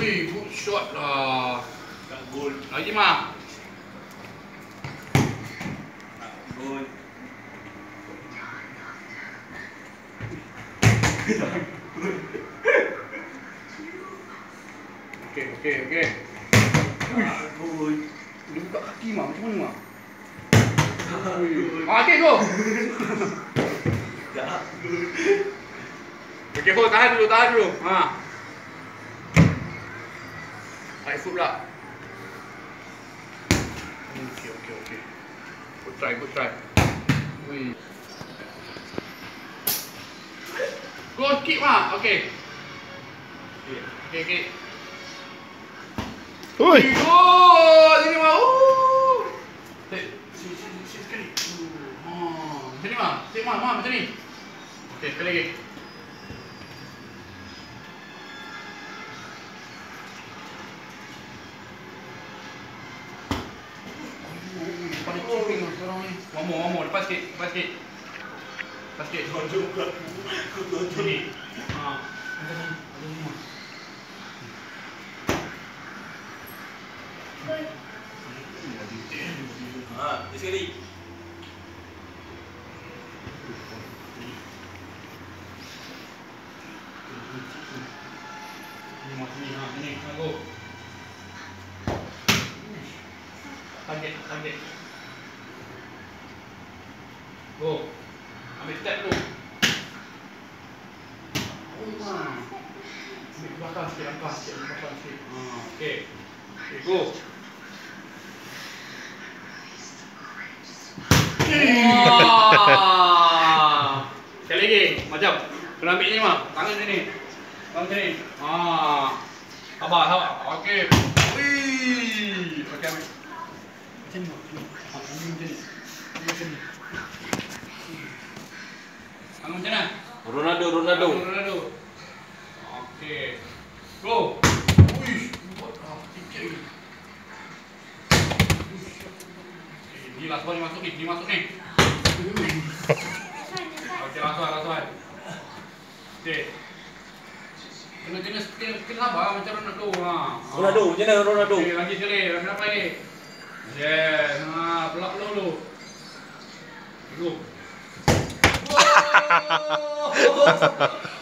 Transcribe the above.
Wih, good shot lah. Tak gol. Lagi mah. Tak gol. Okey. Tak gol. Dia buka kaki mah, macam mana mah? Okey, go. Tak gol. Okey, hold, tahan dulu. Ha. Right foot pula. Okey. Good try. Wih. Go kick mah. Okey. Oi. Oh, sini mah. Sini sekali. Sini mah. Macam ni. Okey, sekali lagi. Pada chipping lah sekarang ni. One more. Lepas sikit. Tonjok belakang. Tonjok. Sini. Ada ni. Dia sekali. Ini, go. Target. Go. Ambil step dulu. Ambil belakang sikit, langkah sikit. Okey, go. Sekali lagi, macam kena ambil ni mah, tangan sini. Sabar. Okey. Wih. Okey, ambil. Macam ni. Tangan macam mana? Ronaldo. Okey. Go. Wih, buat sikit lagi. Ni last ball masuk ni. Okey, last one. Okey. Kena sabar macam Ronaldo. Ronaldo, macam mana Ronaldo? Okey, lagi sekali. Berapa lagi? Yes. Pelak dulu. Go.